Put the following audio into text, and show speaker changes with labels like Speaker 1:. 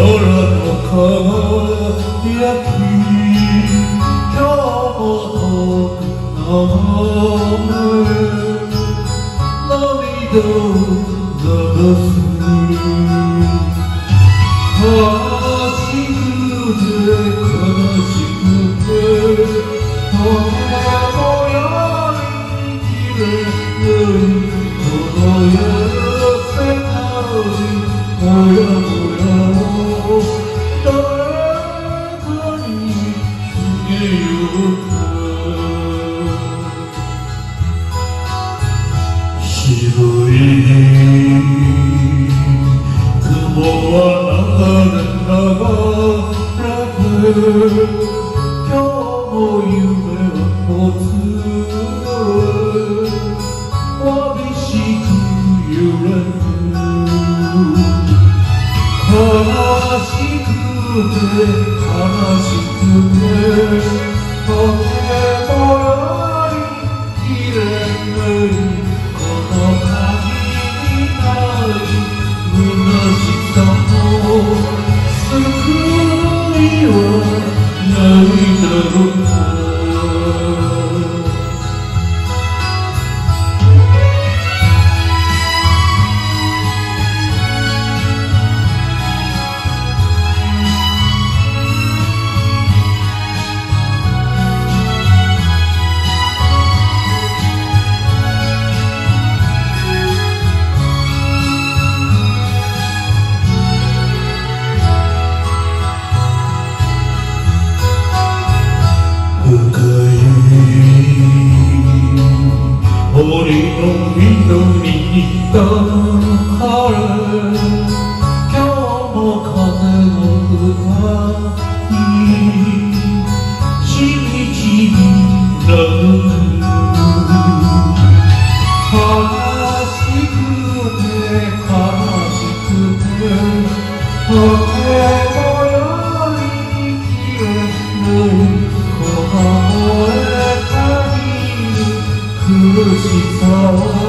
Speaker 1: き今日も遠くの涙を流す悲しくて悲しくてとてもやりきれないこの痩せたもやもやを誰かに告げようか白い雲は流れ流れ今日も夢は持つわびしく揺れ悲しくて悲しくてとてもやりきれないこの限りない虚しさも救いはないだろうか森の緑に抱かれ今日も風の歌にしみじみなる悲しくて悲しくてとてもやりきれないこの苦しさ